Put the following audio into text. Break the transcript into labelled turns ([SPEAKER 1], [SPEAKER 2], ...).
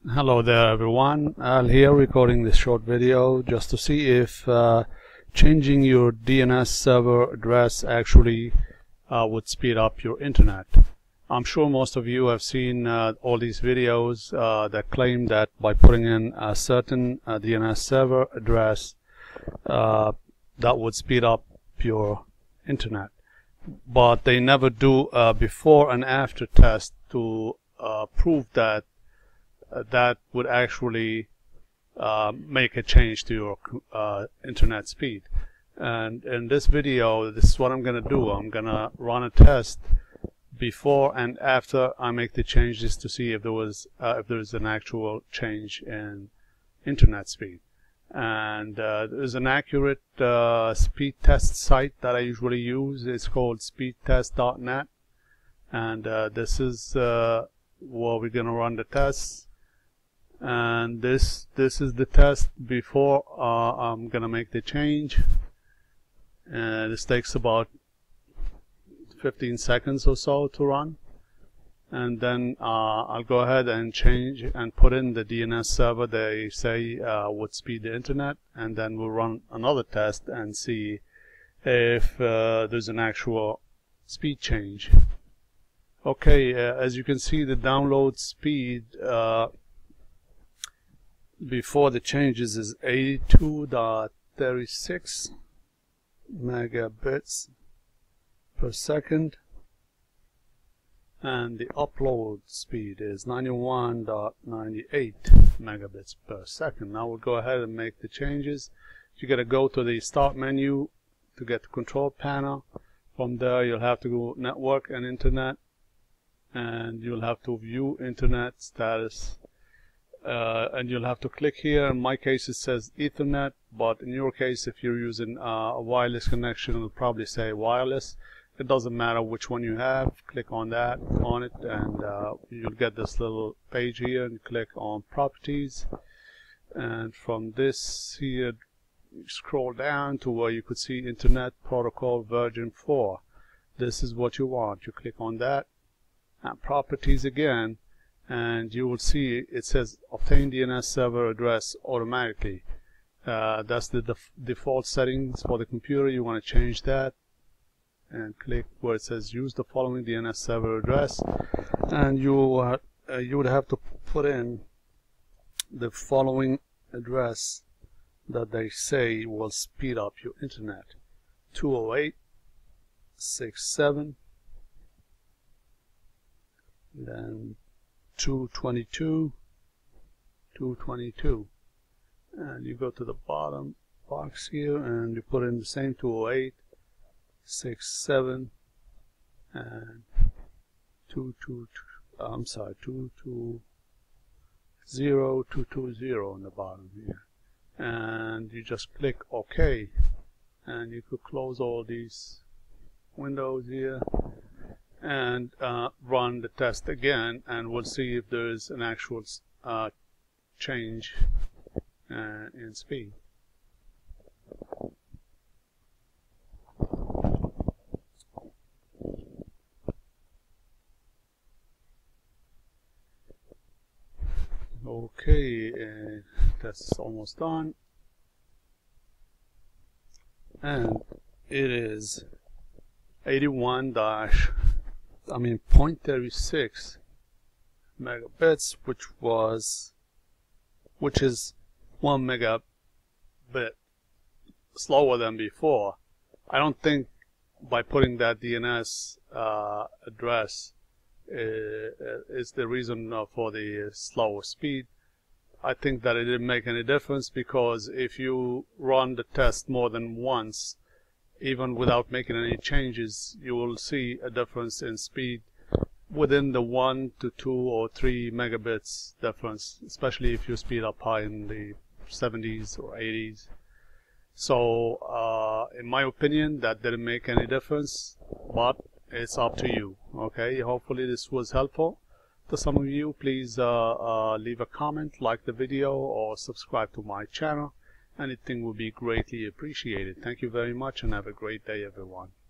[SPEAKER 1] Hello there everyone, Al here recording this short video just to see if changing your DNS server address actually would speed up your internet. I'm sure most of you have seen all these videos that claim that by putting in a certain DNS server address that would speed up your internet, but they never do before and after test to prove that that would actually make a change to your internet speed. And in this video, this is what I'm going to do. I'm going to run a test before and after I make the changes to see if there is an actual change in internet speed. And there's an accurate speed test site that I usually use. It's called speedtest.net, and this is where we're going to run the tests. And this is the test before I'm gonna make the change. This takes about 15 seconds or so to run, and then I'll go ahead and change and put in the DNS server they say would speed the internet, and then we'll run another test and see if there's an actual speed change. Okay, as you can see, the download speed before the changes is 82.36 megabits per second, and the upload speed is 91.98 megabits per second. Now we'll go ahead and make the changes. You gotta go to the start menu to get the control panel. From there you'll have to go network and internet, and you'll have to view internet status. And you'll have to click here. In my case it says Ethernet, but in your case, if you're using a wireless connection, it'll probably say wireless. It doesn't matter which one you have. Click on it, and you'll get this little page here, and click on properties, and from this here you scroll down to where you could see Internet Protocol version 4. This is what you want. You click on that and properties again, and you will see it says obtain DNS server address automatically. That's the default settings for the computer. You want to change that and click where it says use the following DNS server address, and you would have to put in the following address that they say will speed up your internet: 208.67, then 222, and you go to the bottom box here and you put in the same 208.67 and 220.220 on the bottom here, and you just click OK, and you could close all these windows here and run the test again, and we'll see if there is an actual change in speed. Okay, test is almost done, and it is 0.36 megabits, which is 1 megabit slower than before. I don't think by putting that DNS address is the reason for the slower speed. I think that it didn't make any difference, because if you run the test more than once, even without making any changes, you will see a difference in speed within the 1 to 2 or 3 megabits difference, especially if you speed up high in the 70s or 80s. So in my opinion, that didn't make any difference, but it's up to you. Okay, hopefully this was helpful to some of you. Please leave a comment, like the video, or subscribe to my channel. Anything will be greatly appreciated. Thank you very much, and have a great day, everyone.